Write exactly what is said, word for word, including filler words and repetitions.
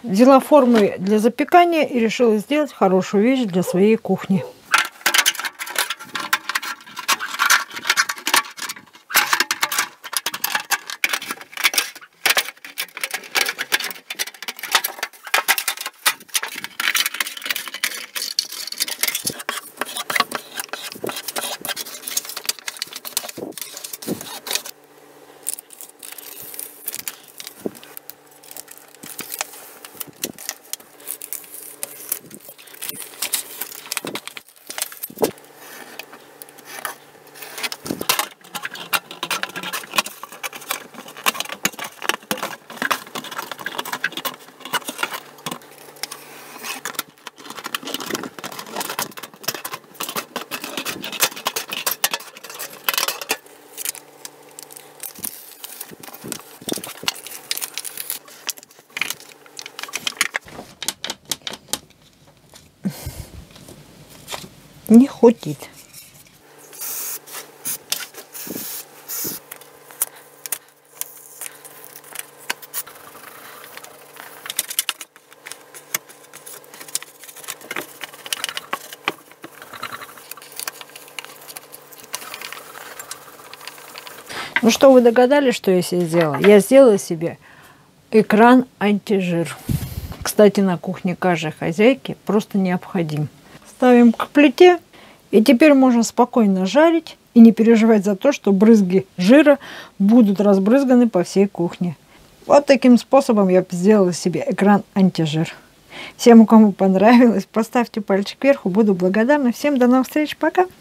Взяла формы для запекания и решила сделать хорошую вещь для своей кухни. Не хватит. Ну что, вы догадались, что я себе сделала? Я сделала себе экран антижир. Кстати, на кухне каждой хозяйки просто необходим. Ставим к плите, и теперь можно спокойно жарить и не переживать за то, что брызги жира будут разбрызганы по всей кухне. Вот таким способом я сделала себе экран антижир. Всем, кому понравилось, поставьте пальчик вверх, буду благодарна. Всем до новых встреч, пока!